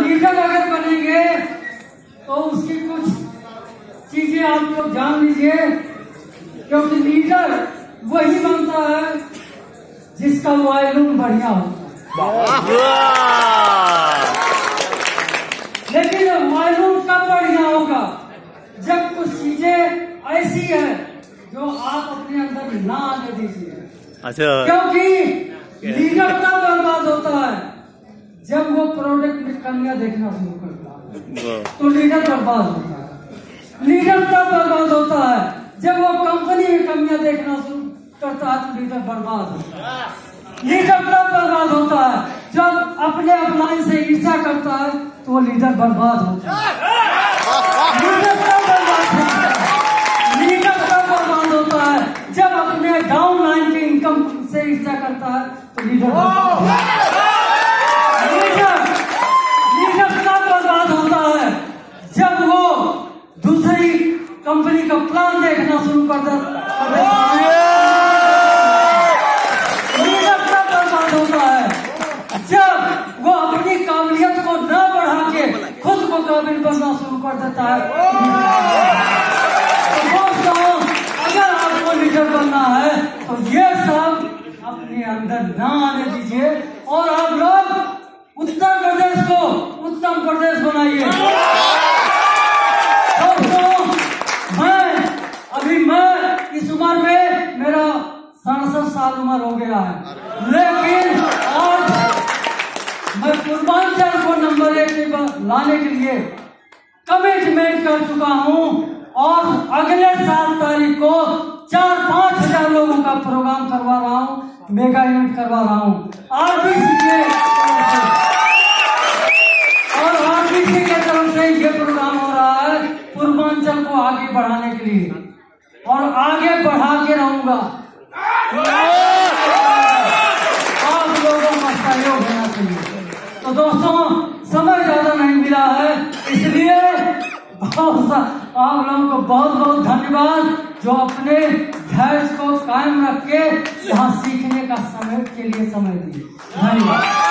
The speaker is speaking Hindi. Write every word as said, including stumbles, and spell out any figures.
लीडर अगर बनेंगे तो उसकी कुछ चीजें आप लोग जान लीजिए, क्योंकि लीडर वही बनता है जिसका वॉल्यूम बढ़िया होता है। लेकिन वॉल्यूम कब बढ़िया होगा? जब कुछ चीजें ऐसी है जो आप अपने अंदर ना आने दीजिए। अच्छा। क्योंकि लीडर तब बर्बाद होता है जब वो प्रोडक्ट में कमियां देखना शुरू करता है, तो लीडर बर्बाद होता है। लीडर तब बर्बाद होता है जब वो कंपनी में कमियां देखना शुरू करता है, तो लीडर बर्बाद होता है। लीडर तब बर्बाद होता है जब अपने अपलाइन से ईर्ष्या करता है, तो वो लीडर बर्बाद होता है। लीडर तब बर्बाद होता है लीडर तब बर्बाद होता है जब अपने डाउन लाइन के इनकम से ईर्ष्या करता है, तो लीडर बर्बाद होता है। लीडर लीडर तब बर्बाद होता है जब वो दूसरी कंपनी का प्लान देखना शुरू कर देता है। लीडर तब बर्बाद होता है जब वो अपनी काबिलियत को न बढ़ा के खुद को काबिल बनना शुरू कर देता है। तो दोस्तों, अगर आपको लीडर बनना है तो ये सब अपने अंदर न आने दीजिए और आप लोग उत्तर प्रदेश को उत्तम प्रदेश बनाइए। दोस्तों, मैं अभी मैं इस उम्र में मेरा सड़सठ साल उम्र हो गया है, लेकिन आज मैं पूर्वांचल को नंबर एक लाने के लिए कमिटमेंट कर चुका हूं और अगले सात तारीख को चार पांच हजार लोगों का प्रोग्राम करवा रहा हूं, मेगा इवेंट करवा रहा हूं आरबीसी के और आरबीसी के तरफ से ये प्रोग्राम हो रहा है पूर्वांचल को आगे बढ़ाने के लिए, और आगे बढ़ा के रहूंगा। आप लोगों का सहयोग होना चाहिए। तो दोस्तों, समय ज्यादा नहीं मिला है, इसलिए बहुत सा आप लोगों को बहुत बहुत धन्यवाद जो अपने धैर्य को कायम रख के यहाँ सीखने का समय के लिए समय दिए। धन्यवाद।